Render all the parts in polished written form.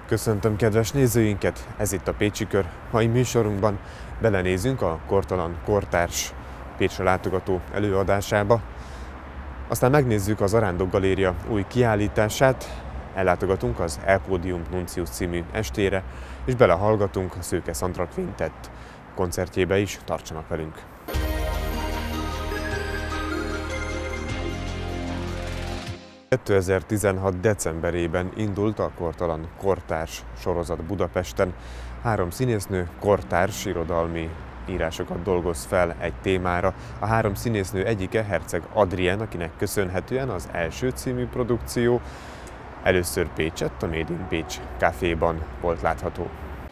Köszöntöm kedves nézőinket, ez itt a Pécsi Kör. Mai műsorunkban belenézünk a Kortalan Kortárs Pécsre látogató előadásába. Aztán megnézzük az Arándok Galéria új kiállítását, ellátogatunk az El Podium Nuncius című estére, és belehallgatunk a Szőke Szandra Quintett koncertjébe is. Tartsanak velünk! 2016. decemberében indult a Kortalan Kortárs sorozat Budapesten. 3 színésznő kortárs irodalmi írásokat dolgoz fel egy témára. A 3 színésznő egyike Herceg Adrien, akinek köszönhetően az első című produkció először Pécsett, a Made in Pécs Caféban volt látható.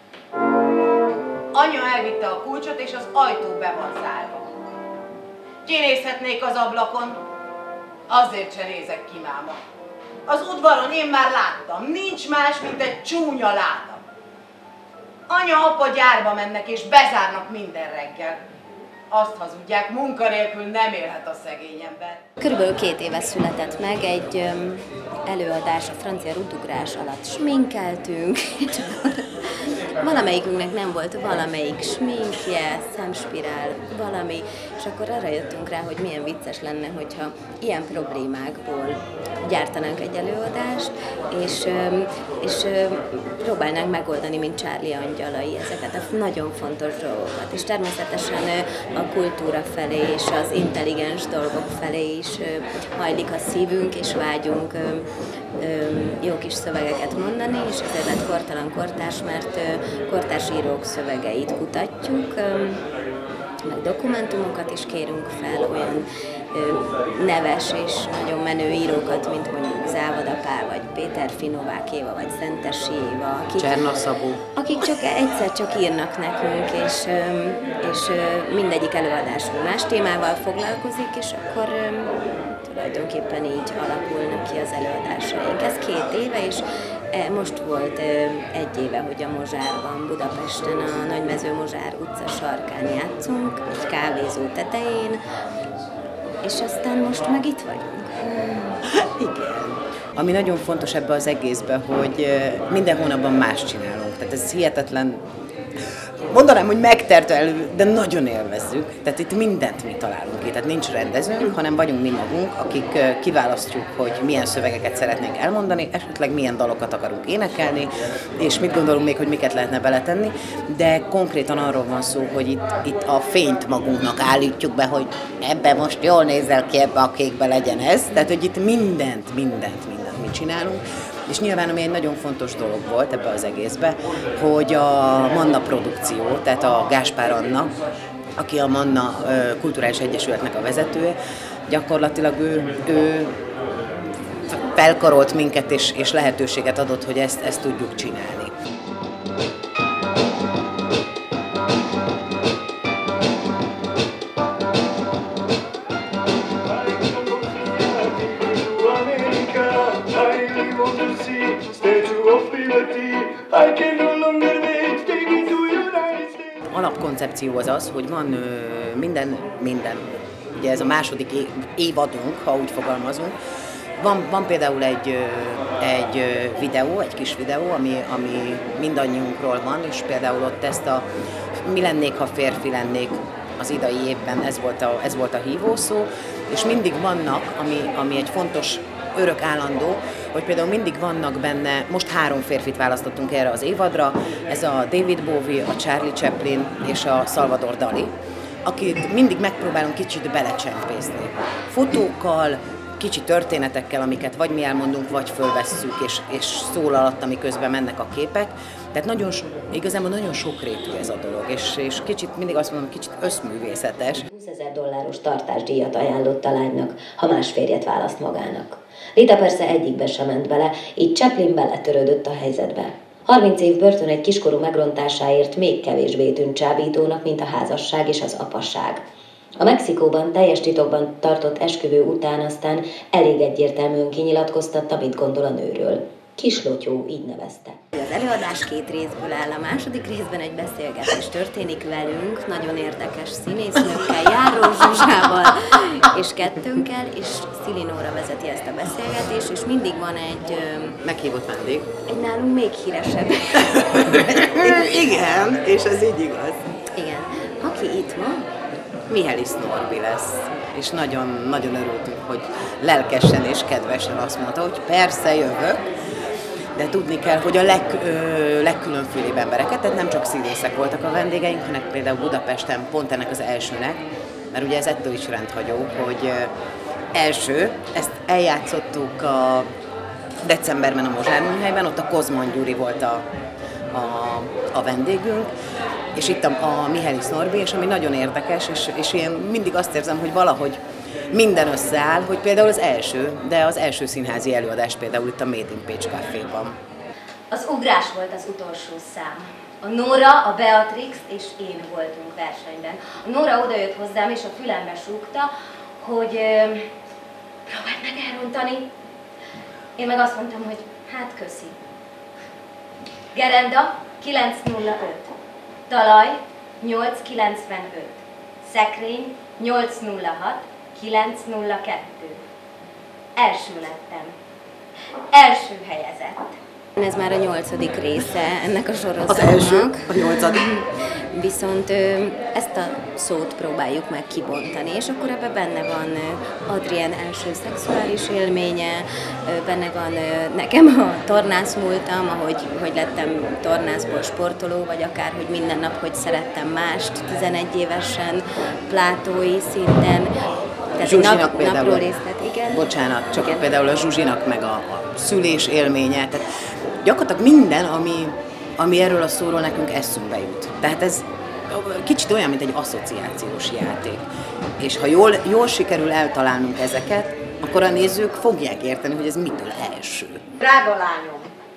Anya elvitte a kulcsot, és az ajtó be van zárva. Kinézhetnék az ablakon, azért se nézek ki, máma. Az udvaron én már láttam, nincs más, mint egy csúnya láda. Anya-apa gyárba mennek és bezárnak minden reggel. Azt hazudják, munkanélkül nem élhet a szegény ember. Körülbelül 2 éve született meg egy előadás, a francia rudugrás alatt sminkeltünk, és valamelyikünknek nem volt valamelyik sminkje, szemspirál, valami, és akkor arra jöttünk rá, hogy milyen vicces lenne, hogyha ilyen problémákból gyártanánk egy előadást, és próbálnánk megoldani, mint Charlie angyalai, ezeket a nagyon fontos dolgokat. És természetesen a kultúra felé és az intelligens dolgok felé is hajlik a szívünk, és vágyunk jó kis szövegeket mondani, és ezért lett Kortalan Kortárs, mert kortárs írók szövegeit kutatjuk, meg dokumentumokat is kérünk fel, olyan neves és nagyon menő írókat, mint mondjuk Závada Pál, vagy Péter Finovák Éva, vagy Szentesi Éva, akik csak egyszer csak írnak nekünk, és mindegyik előadásunk más témával foglalkozik, és akkor tulajdonképpen így alakulnak ki az előadásaink. Ez 2 éve, és most volt 1 éve, hogy a Mozsárban, Budapesten, a Nagymező Mozsár utca sarkán játszunk, egy kávézó tetején, és aztán most meg itt vagyunk. Igen. Ami nagyon fontos ebbe az egészbe, hogy minden hónapban más csinálunk. Tehát ez hihetetlen, mondanám, hogy megterhelő, de nagyon élvezzük. Tehát itt mindent mi találunk ki. Tehát nincs rendezőnk, hanem vagyunk mi magunk, akik kiválasztjuk, hogy milyen szövegeket szeretnénk elmondani, esetleg milyen dalokat akarunk énekelni, és mit gondolunk még, hogy miket lehetne beletenni. De konkrétan arról van szó, hogy itt a fényt magunknak állítjuk be, hogy ebbe most jól nézel ki, ebbe a kékbe legyen ez. Tehát, hogy itt mindent mi csinálunk. És nyilván, ami egy nagyon fontos dolog volt ebbe az egészbe, hogy a Manna produkció, tehát a Gáspár Anna, aki a Manna Kulturális Egyesületnek a vezetője, gyakorlatilag ő felkarolt minket és lehetőséget adott, hogy ezt tudjuk csinálni. Alapkoncepció az, hogy van minden, ugye ez a második évadunk, ha úgy fogalmazunk. Van például egy videó, egy kis videó, ami mindannyiunkról van, és például ott ezt a mi lennék, ha férfi lennék az idei évben, ez volt a hívószó, és mindig vannak, ami egy fontos örök állandó, hogy például mindig vannak benne, most 3 férfit választottunk erre az évadra, ez a David Bowie, a Charlie Chaplin és a Salvador Dali, akit mindig megpróbálunk kicsit belecsempészni. Fotókkal, kicsi történetekkel, amiket vagy mi elmondunk, vagy fölvesszük, és szól alatt, amiközben mennek a képek. Tehát igazából nagyon sokrétű ez a dolog, és kicsit, mindig azt mondom, kicsit összművészetes. $20,000 tartásdíjat ajánlott a lánynak, ha más férjet választ magának. Rita persze egyikbe sem ment bele, így Chaplin beletörődött a helyzetbe. 30 év börtön egy kiskorú megrontásáért még kevésbé tűnt csábítónak, mint a házasság és az apasság. A Mexikóban teljes titokban tartott esküvő után aztán elég egyértelműen kinyilatkoztatta, mit gondol a nőről. Kislotyó így nevezte. Az előadás 2 részből áll, a második részben egy beszélgetés történik velünk, nagyon érdekes színésznőkkel, Járó Zsuzsával és kettőnkkel, és Szilinóra vezeti ezt a beszélgetést, és mindig van egy... Meghívott vendég. Egy nálunk még híresebb. Igen, és ez így igaz. Igen. Aki itt van? Mihály Norbi lesz, és nagyon, nagyon örültünk, hogy lelkesen és kedvesen azt mondta, hogy persze jövök, de tudni kell, hogy a legkülönfélébb embereket, tehát nem csak színészek voltak a vendégeink, hanem például Budapesten pont ennek az elsőnek, mert ugye ez ettől is rendhagyó, hogy első, ezt eljátszottuk a decemberben a Mozsár műhelyben, ott a Kozman Gyuri volt a vendégünk, és itt a Mihály Norbi, és ami nagyon érdekes, és én mindig azt érzem, hogy valahogy minden összeáll, hogy például az első színházi előadás például itt a Made in Pécs Caféban. Az ugrás volt az utolsó szám. A Nóra, a Beatrix és én voltunk versenyben. A Nóra odajött hozzám, és a fülembe súgta, hogy próbáld meg elrontani. Én meg azt mondtam, hogy hát köszi. Gerenda 905. Talaj 895. Szekrény 806. 902. Első lettem. Első helyezett. Ez már a 8. része ennek a sorozatnak. Az első, a 8. Viszont ezt a szót próbáljuk meg kibontani, és akkor ebben benne van Adrien első szexuális élménye, benne van nekem a tornász múltam, hogy lettem tornászból sportoló, vagy akár, hogy minden nap, hogy szerettem mást 11 évesen, plátói szinten. Zsuzsinak például, részlet, igen. Bocsánat, csak igen. Például a Zsuzsinak meg a szülés élménye, tehát gyakorlatilag minden, ami erről a szóról nekünk eszünkbe jut. Tehát ez kicsit olyan, mint egy asszociációs játék. És ha jól sikerül eltalálnunk ezeket, akkor a nézők fogják érteni, hogy ez mitől első. Drága lányom,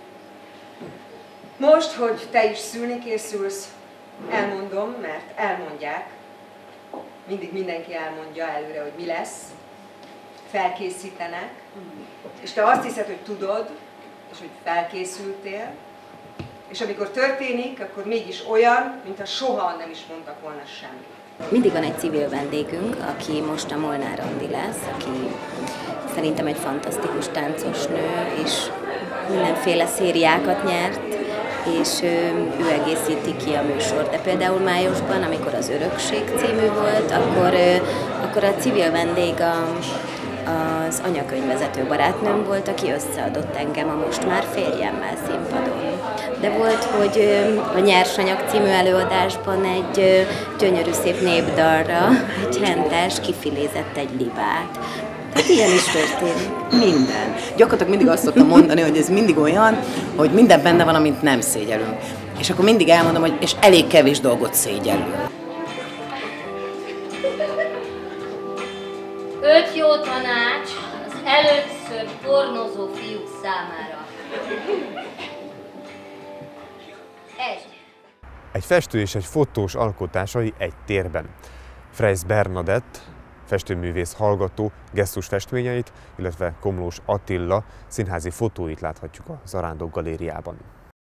most, hogy te is szülni készülsz, elmondom, mert elmondják, mindig mindenki elmondja előre, hogy mi lesz, felkészítenek, és te azt hiszed, hogy tudod, és hogy felkészültél, és amikor történik, akkor mégis olyan, mintha soha nem is mondtak volna semmit. Mindig van egy civil vendégünk, aki most a Molnár Andi lesz, aki szerintem egy fantasztikus táncos nő, és mindenféle szériákat nyert, és ő egészíti ki a műsort. De például májusban, amikor az Örökség című volt, akkor a civil vendég az anyakönyvvezető barátnőm volt, aki összeadott engem a most már férjemmel színpadon. De volt, hogy a Nyersanyag című előadásban egy gyönyörű szép népdalra egy hentes kifilézett egy libát. Tehát ilyen is történik. Minden. Gyakorlatilag mindig azt szoktam mondani, hogy ez mindig olyan, hogy minden benne van, amit nem szégyelünk. És akkor mindig elmondom, hogy és elég kevés dolgot szégyelünk. 5 jó tanács az először pornozó fiúk számára. 1. Egy festő és egy fotós alkotásai egy térben. Freysz Bernadett, festőművész hallgató gesztusfestményeit, illetve Komlós Attila színházi fotóit láthatjuk a Zarándok Galériában.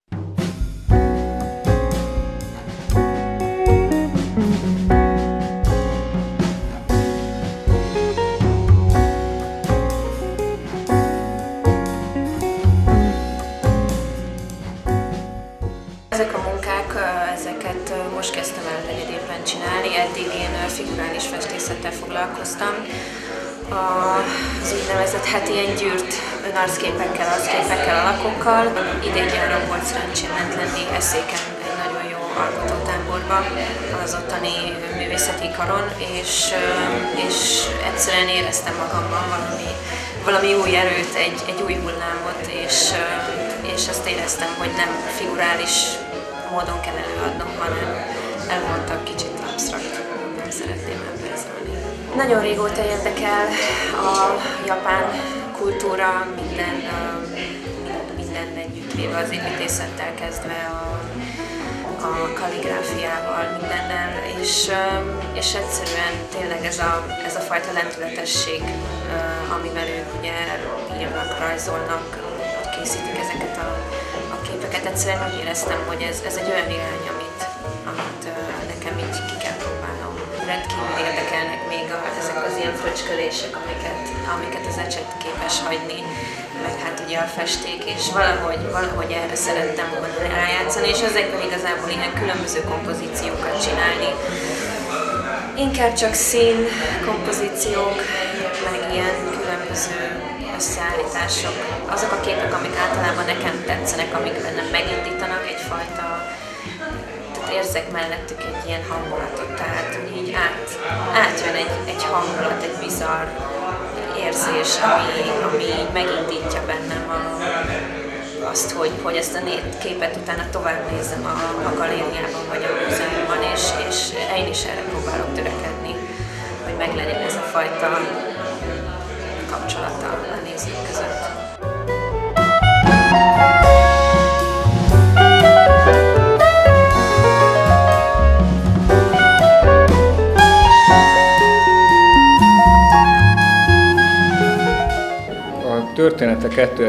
Ezek a munkák, ezeket most kezdtem el negyedévben csinálni, eddig én figurális festészettel foglalkoztam. Az úgynevezett ilyen gyűrt önarcképekkel, arcképekkel, alakokkal. Idén nyáron volt szerencsém ment lenni Eszéken egy nagyon jó alkotótáborba, az ottani művészeti karon, és egyszerűen éreztem magamban valami új erőt, egy új hullámot, és azt éreztem, hogy nem figurális módon kell előadnom, hanem elmondtak kicsit absztrakt, nem szeretném elvérzelni. Nagyon régóta érdekel a japán kultúra, minden együttvéve, az építészettel kezdve a kalligráfiával, mindennel, és egyszerűen tényleg ez a fajta lendületesség, amivel ők ugye írnak, rajzolnak, készítik ezeket a képeket. Egyszerűen úgy éreztem, hogy ez egy olyan irány, amit nekem így ki kell próbálnom. rendkívül érdekelnek még ezek az ilyen fröcskölések, amiket az ecset képes hagyni, meg hát ugye a festék, és valahogy erre szerettem volna rájátszani, és ezekből igazából ilyen különböző kompozíciókat csinálni. Inkább csak szín kompozíciók, meg ilyen különböző összeállítások. Azok a képek, amik általában nekem tetszenek, amik bennem megindítanak egyfajta, tehát érzek mellettük egy ilyen hangulatot, tehát így átjön egy hangulat, egy bizarr érzés, ami így megindítja bennem azt, hogy ezt a képet utána tovább nézem a galériában vagy a múzeumban, és én is erre próbálok törekedni, hogy meglegyen ez a fajta kapcsolata a nézők között. A története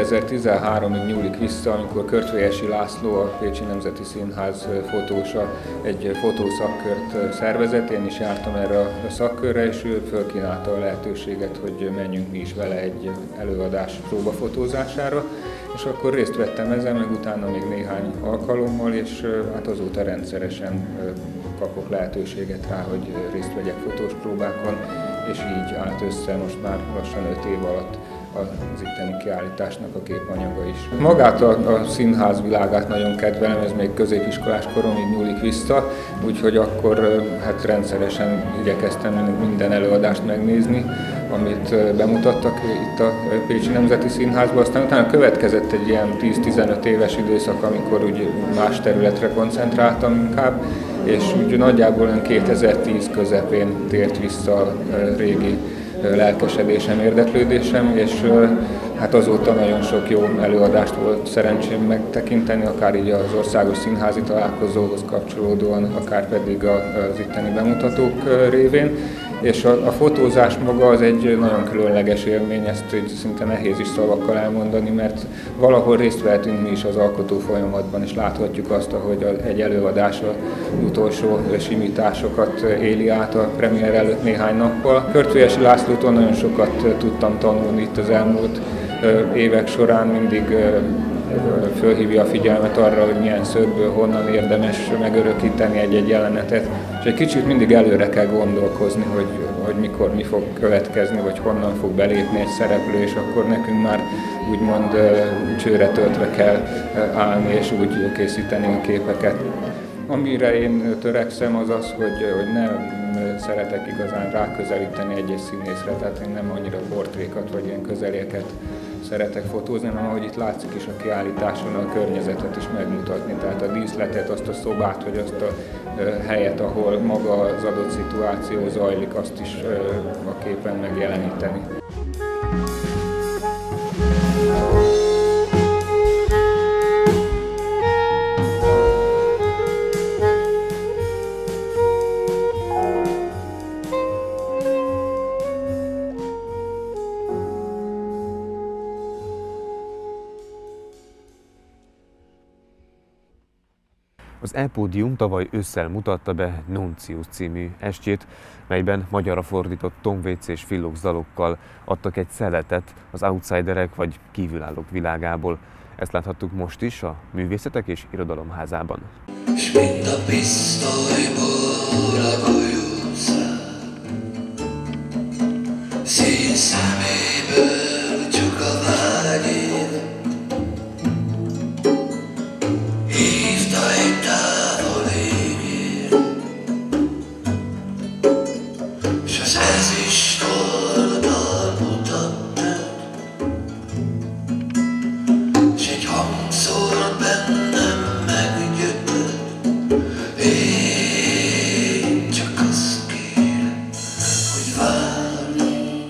2013-ig nyúlik vissza, amikor Körtvélyesi László, a Pécsi Nemzeti Színház fotósa egy fotószakkört szervezett. Én is jártam erre a szakkörre, és ő fölkínálta a lehetőséget, hogy menjünk mi is vele egy előadás próbafotózására. És akkor részt vettem ezen, meg utána még néhány alkalommal, és hát azóta rendszeresen kapok lehetőséget rá, hogy részt vegyek fotós próbákon, és így állt össze most már lassan 5 év alatt az itteni kiállításnak a képanyaga is. Magát a színház világát nagyon kedvelem, ez még középiskolás koromig nyúlik vissza, úgyhogy akkor hát rendszeresen igyekeztem minden előadást megnézni, amit bemutattak itt a Pécsi Nemzeti Színházban. Aztán utána következett egy ilyen 10-15 éves időszak, amikor úgy más területre koncentráltam inkább, és úgy nagyjából 2010 közepén tért vissza a régi lelkesedésem, érdeklődésem, és hát azóta nagyon sok jó előadást volt szerencsém megtekinteni, akár így az országos színházi találkozóhoz kapcsolódóan, akár pedig az itteni bemutatók révén. És a fotózás maga az egy nagyon különleges élmény, ezt így szinte nehéz is szavakkal elmondani, mert valahol részt vehetünk mi is az alkotó folyamatban, és láthatjuk azt, ahogy egy előadás az utolsó simításokat éli át a premier előtt néhány nappal. Körtvélyesi Lászlótól nagyon sokat tudtam tanulni itt az elmúlt évek során, mindig fölhívja a figyelmet arra, hogy milyen szögből, honnan érdemes megörökíteni egy-egy jelenetet, és egy kicsit mindig előre kell gondolkozni, hogy mikor mi fog következni, vagy honnan fog belépni egy szereplő, és akkor nekünk már úgymond csőre töltve kell állni, és úgy készíteni a képeket. Amire én törekszem az az, hogy nem szeretek igazán ráközelíteni egy-egy színészre, tehát én nem annyira portrékat vagy ilyen közeléket szeretek fotózni, hanem ahogy itt látszik is a kiállításon, a környezetet is megmutatni, tehát a díszletet, azt a szobát, vagy azt a helyet, ahol maga az adott szituáció zajlik, azt is a képen megjeleníteni. Az E-pódium tavaly ősszel mutatta be Nuncius című estjét, melyben magyarra fordított Tom Waits és Phillox dalokkal adtak egy szeletet az outsiderek vagy kívülállók világából. Ezt láthattuk most is a Művészetek és Irodalom Házában. S mind a pisztolyból a golyószál, szín szeméből csak a vágyél, hívta egy távoli ér, s az ezüst oldal mutattad, s egy hangszór bennem meggyötött. Én csak azt kérem, hogy várj,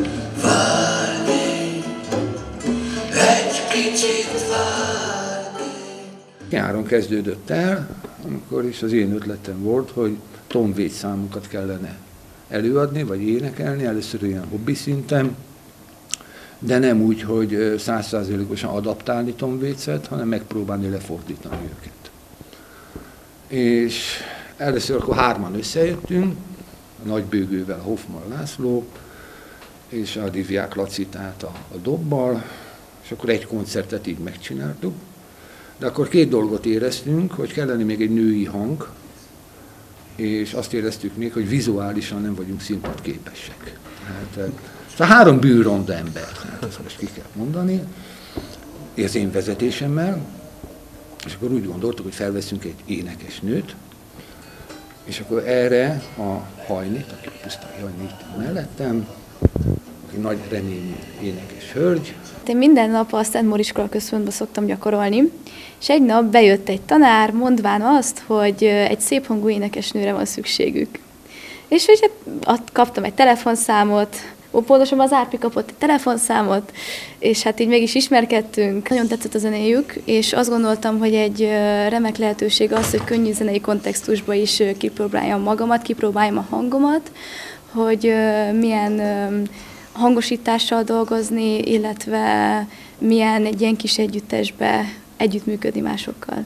várj, egy kicsit várj. Nyáron kezdődött el, amikor is az én ötletem volt, hogy Tom Waits számokat kellene előadni, vagy énekelni, először ilyen hobbi szinten, de nem úgy, hogy 100%-osan adaptálni Tom Waitset, hanem megpróbálni lefordítani őket. És először akkor 3-an összejöttünk, nagybőgővel Hoffman László, és a Diviák Lacit át a dobbal, és akkor egy koncertet így megcsináltuk. De akkor két dolgot éreztünk, hogy kellene még egy női hang, és azt éreztük még, hogy vizuálisan nem vagyunk színpadképesek. Tehát 3 bűronda ember, hát ezt most ki kell mondani, az én vezetésemmel, és akkor úgy gondoltuk, hogy felveszünk egy énekesnőt, és akkor erre a Hajnit, aki pusztán Hajni itt mellettem, aki nagy reményű énekes hölgy. Én minden nap a Szent Mór Iskola Központban szoktam gyakorolni, és egy nap bejött egy tanár, mondván azt, hogy egy szép hangú énekesnőre van szükségük. És hogy kaptam egy telefonszámot, pontosabban az Árpi kapott egy telefonszámot, és hát így meg is ismerkedtünk. Nagyon tetszett a zenéjük, és azt gondoltam, hogy egy remek lehetőség az, hogy könnyű zenei kontextusban is kipróbáljam magamat, kipróbáljam a hangomat, hogy milyen hangosítással dolgozni, illetve milyen egy ilyen kis együttesbe együttműködni másokkal.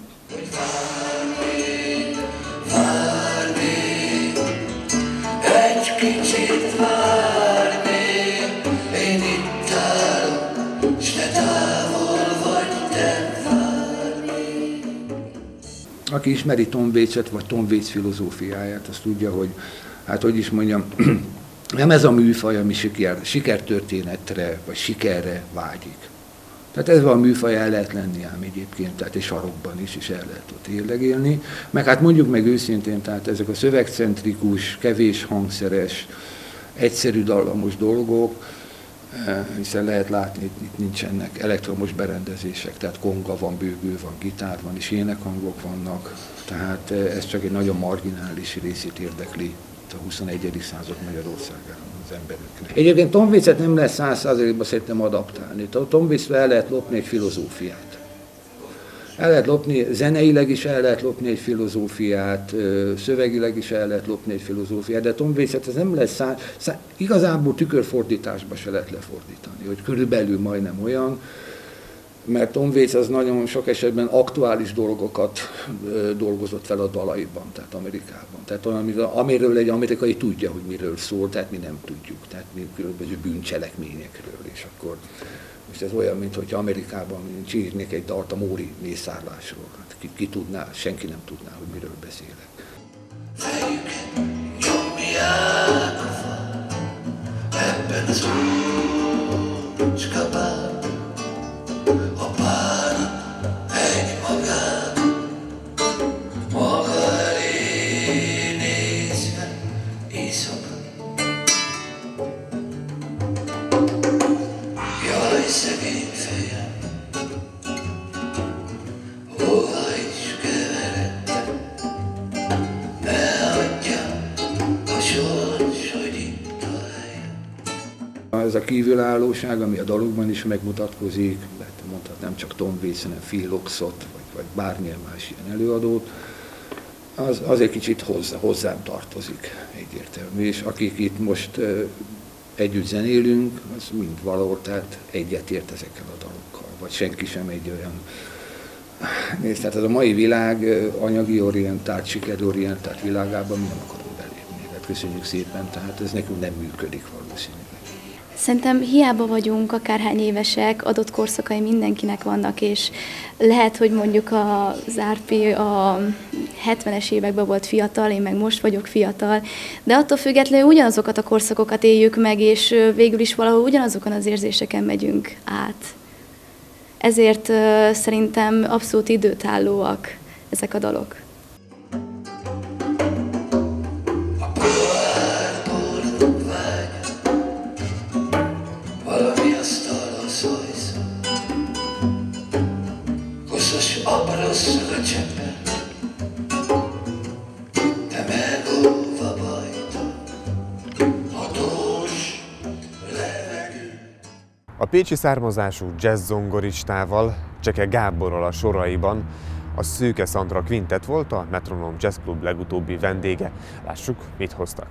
Egy kicsit várj még, én itt állok, s ne távol vagy, te várj még. Aki ismeri Tom Waits-et, vagy Tom Waits filozófiáját, azt tudja, hogy, hát hogy is mondjam, nem ez a műfaj, ami sikertörténetre, vagy sikerre vágyik. Tehát ez a műfaj, el lehet lenni ám egyébként, tehát egy sarokban is el lehet ott érlegélni. Meg hát mondjuk meg őszintén, tehát ezek a szövegcentrikus, kevés hangszeres, egyszerű dallamos dolgok, hiszen lehet látni, itt nincsenek elektromos berendezések, tehát konga van, bőgő van, gitár van, és énekhangok vannak, tehát ez csak egy nagyon marginális részét érdekli a 21. század Magyarországán az embereknek. Egyébként Tom Waits-et nem lehet 100%-ban szerintem adaptálni. Tom Waits-re el lehet lopni egy filozófiát. El lehet lopni, zeneileg is el lehet lopni egy filozófiát, szövegileg is el lehet lopni egy filozófiát, de Tom Waits-et ez nem lesz igazából tükörfordításba se lehet lefordítani, hogy körülbelül majdnem olyan, mert Tom Waits az nagyon sok esetben aktuális dolgokat dolgozott fel a dalaiban, tehát Amerikában. Tehát amiről egy amerikai tudja, hogy miről szól, tehát mi nem tudjuk, tehát mi különböző bűncselekményekről, és akkor most ez olyan, mintha Amerikában írnék egy dalt a móri mészárlásról. Hát ki tudná, senki nem tudná, hogy miről beszélek. Fejüket nyomják a fa, ebben az úcskabában. A bánat egy magán, maga elé nézve éjszaka. Jaj, szegény fejem, hova is keveredtem, ne hagyjam a sors, hogy itt a helyem. Ez a kívülállóság, ami a dalokban is megmutatkozik, mondhatnám csak Tom Waits, hanem Phil Oxot, vagy bármilyen más ilyen előadót, az egy kicsit hozzám tartozik egyértelmű. És akik itt most együtt zenélünk, az mind valahol, tehát egyetért ezekkel a dalokkal, vagy senki sem egy olyan. Nézd, tehát ez a mai világ anyagi orientált, sikerorientált világában mi nem akarunk belépni. Hát köszönjük szépen, tehát ez nekünk nem működik valószínűleg. Szerintem hiába vagyunk akárhány évesek, adott korszakai mindenkinek vannak, és lehet, hogy mondjuk az Árpi a 70-es években volt fiatal, én meg most vagyok fiatal, de attól függetlenül ugyanazokat a korszakokat éljük meg, és végül is valahol ugyanazokon az érzéseken megyünk át. Ezért szerintem abszolút időtállóak ezek a dalok. A pécsi származású jazz-zongoristával, Cseke Gáborral a soraiban a Szőke Szandra Quintet volt a Metronom Jazz Club legutóbbi vendége. Lássuk, mit hoztak.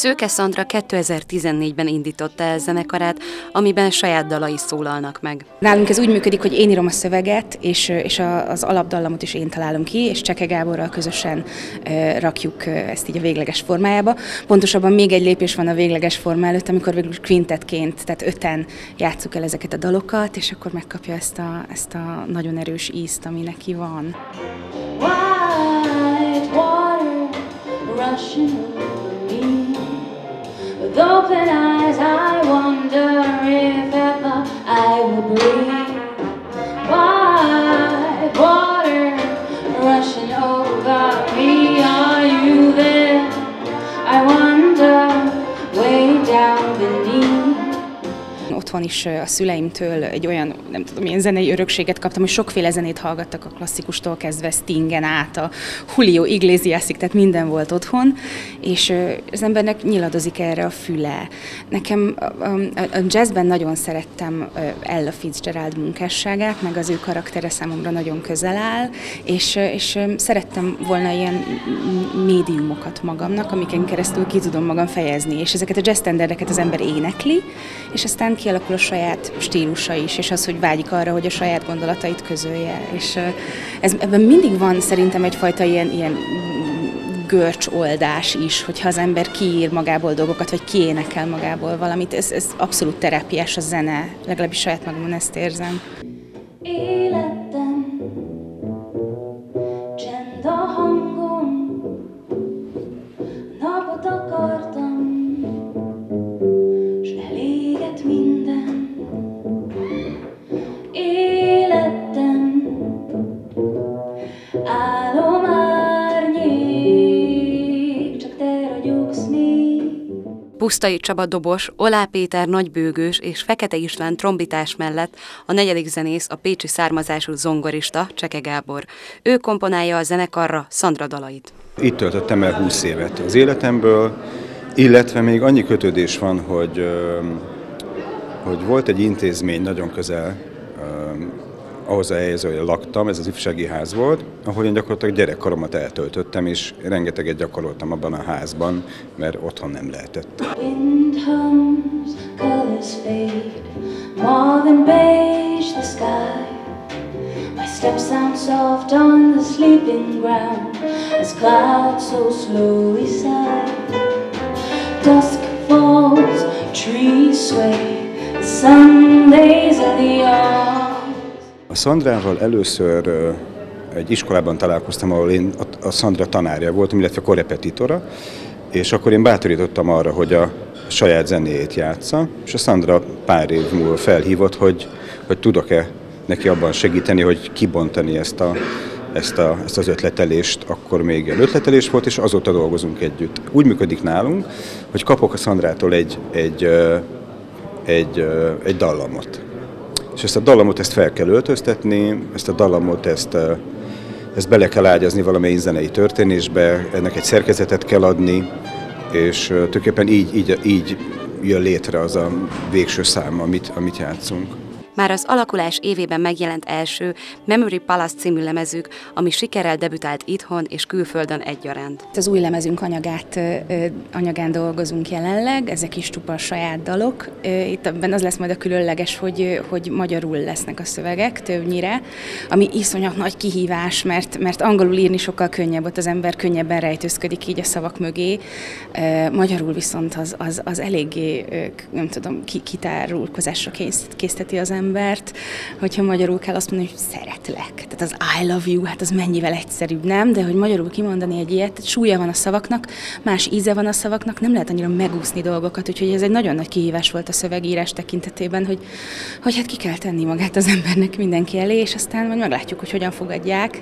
Szőke Szandra 2014-ben indította el zenekarát, amiben saját dalai szólalnak meg. Nálunk ez úgy működik, hogy én írom a szöveget, és az alapdallamot is én találom ki, és Cseke Gáborral közösen rakjuk ezt így a végleges formájába. Pontosabban még egy lépés van a végleges forma előtt, amikor végül kvintetként, tehát 5-en játsszuk el ezeket a dalokat, és akkor megkapja ezt a nagyon erős ízt, ami neki van. White water rushing over me. With open eyes I wonder if ever I will breathe. White water rushing over me. Are you there? I wonder way down beneath. Otthon is a szüleimtől egy olyan, nem tudom, ilyen zenei örökséget kaptam, hogy sokféle zenét hallgattak a klasszikustól kezdve Stingen át, a Julio Iglesiasig, tehát minden volt otthon, és az embernek nyiladozik erre a füle. Nekem a jazzben nagyon szerettem Ella Fitzgerald munkásságát, meg az ő karaktere számomra nagyon közel áll, és szerettem volna ilyen médiumokat magamnak, amiken keresztül ki tudom magam fejezni, és ezeket a jazz standardeket az ember énekli, és aztán kialakul a saját stílusa is, és az, hogy vágyik arra, hogy a saját gondolatait közölje. És ebben mindig van szerintem egyfajta ilyen görcsoldás is, hogyha az ember kiír magából dolgokat, vagy kiénekel magából valamit. Ez abszolút terápiás a zene, legalábbis saját magamon ezt érzem. Életem, csend a hangom, napot akartam, s eléget minden. Életem, álom árnyék, csak te ragyogsz még. Pusztai Csaba dobos, Olá Péter nagybőgős és Fekete István trombitás mellett a negyedik zenész a pécsi származású zongorista, Cseke Gábor. Ő komponálja a zenekarra Szandra dalait. Itt töltöttem el 20 évet az életemből, illetve még annyi kötődés van, hogy volt egy intézmény nagyon közel ahhoz a helyhez, ahol laktam, ez az ifjúsági ház volt, ahol én gyakorlatilag gyerekkoromat eltöltöttem, és rengeteget gyakoroltam abban a házban, mert otthon nem lehetett. Wind hums, colors fade, more than beige the sky. My steps sound soft on the sleeping ground, as clouds so slowly sigh. Dusk falls, trees sway, the sun lays in the arms. A Szandrával először egy iskolában találkoztam, ahol én a Szandra tanárja voltam, illetve korrepetitora, és akkor én bátorítottam arra, hogy a saját zenéjét játsza, és a Szandra pár év múlva felhívott, hogy tudok-e neki abban segíteni, hogy kibontani ezt az ötletelést, akkor még ötletelés volt, és azóta dolgozunk együtt. Úgy működik nálunk, hogy kapok a Szandrától egy dallamot. És ezt a dallamot fel kell öltöztetni, ezt a dallamot ezt bele kell ágyazni valamelyik zenei történésbe, ennek egy szerkezetet kell adni, és tulajdonképpen így jön létre az a végső szám, amit játszunk. Már az alakulás évében megjelent első Memory Palace című lemezük, ami sikerrel debütált itthon és külföldön egyaránt. Az új lemezünk anyagán dolgozunk jelenleg, ezek is csupa saját dalok. Itt ebben az lesz majd a különleges, hogy magyarul lesznek a szövegek többnyire, ami iszonyat nagy kihívás, mert angolul írni sokkal könnyebb, ott az ember könnyebben rejtőzködik így a szavak mögé. Magyarul viszont az eléggé, nem tudom, kitárulkozásra készteti az embert, hogyha magyarul kell azt mondani, hogy szeretlek. Tehát az I love you, hát az mennyivel egyszerűbb, nem? De hogy magyarul kimondani egy ilyet, súlya van a szavaknak, más íze van a szavaknak, nem lehet annyira megúszni dolgokat, úgyhogy ez egy nagyon nagy kihívás volt a szövegírás tekintetében, hogy hát ki kell tenni magát az embernek mindenki elé, és aztán majd meglátjuk, hogy hogyan fogadják.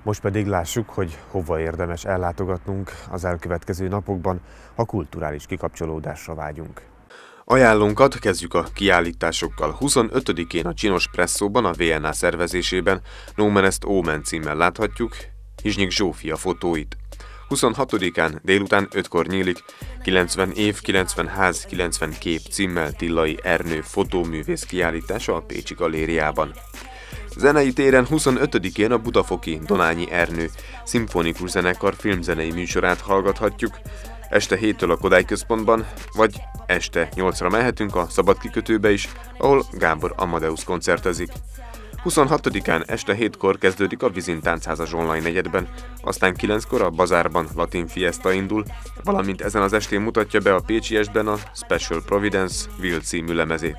Most pedig lássuk, hogy hova érdemes ellátogatnunk az elkövetkező napokban, ha kulturális kikapcsolódásra vágyunk. Ajánlónkat kezdjük a kiállításokkal. 25-én a Csinos Presszóban, a VNA szervezésében No Man Est Omen címmel láthatjuk Hizsnyik Zsófia fotóit. 26-án délután 5-kor nyílik 90 év, 90 ház, 90 kép címmel Tillai Ernő fotóművész kiállítása a Pécsi Galériában. Zenei téren 25-én a budafoki Donányi Ernő szimfonikus zenekar filmzenei műsorát hallgathatjuk, este 7-től a Kodály Központban, vagy este 8-ra mehetünk a Szabadkikötőbe is, ahol Gábor Amadeus koncertezik. 26-án este 7-kor kezdődik a Vizin Táncházas online negyedben, aztán 9-kor a Bazárban Latin Fiesta indul, valamint ezen az estén mutatja be a Pécsi Estben a Special Providence Will című lemezét.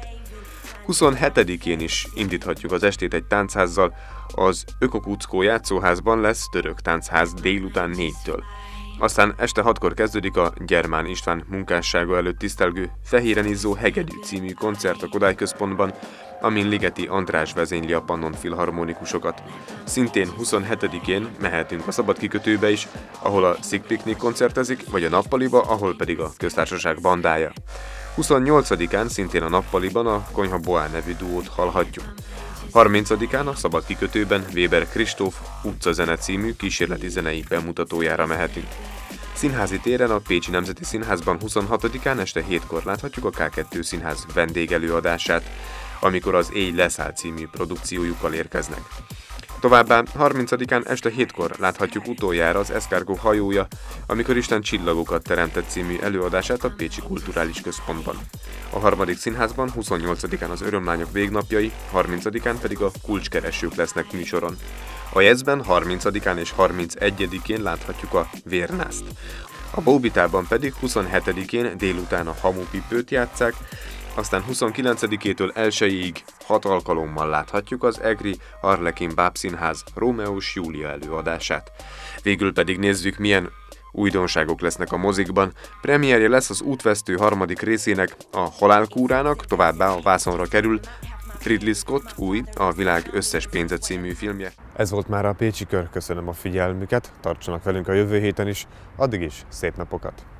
27-én is indíthatjuk az estét egy táncházzal, az Ökokuckó játszóházban lesz török táncház délután 4-től. Aztán este 6-kor kezdődik a Gyermán István munkássága előtt tisztelgő Fehéren izzó hegedű című koncert a Kodály Központban, amin Ligeti András vezényli a Pannon filharmonikusokat. Szintén 27-én mehetünk a Szabadkikötőbe is, ahol a Szik Piknik koncertezik, vagy a Nappaliba, ahol pedig a Köztársaság bandája. 28-án szintén a Nappaliban a Konyha Boá nevű duót hallhatjuk. 30-án a Szabadkikötőben Weber Kristóf utcazene című kísérleti zenei bemutatójára mehetünk. Színházi téren a Pécsi Nemzeti Színházban 26-án este 7-kor láthatjuk a K2 Színház vendégelőadását, amikor az Éj leszáll című produkciójukkal érkeznek. Továbbá 30-án este 7-kor láthatjuk utoljára az Eszkárgó hajója, amikor Isten csillagokat teremtett című előadását a Pécsi Kulturális Központban. A Harmadik Színházban 28-án az Örömlányok végnapjai, 30-án pedig a Kulcskeresők lesznek műsoron. A Jezben 30-án és 31-én láthatjuk a Vérnászt. A Bóbitában pedig 27-én délután a Hamupipőt játsszák, aztán 29-től 1-ig 6 alkalommal láthatjuk az Egri Arlekin Bábszínház Rómeós Júlia előadását. Végül pedig nézzük, milyen újdonságok lesznek a mozikban. Premierje lesz az Útvesztő harmadik részének, a Halálkúrának, továbbá a vászonra kerül Ridley Scott új, a világ összes pénze című filmje. Ez volt már a Pécsi Kör, köszönöm a figyelmüket, tartsanak velünk a jövő héten is, addig is szép napokat!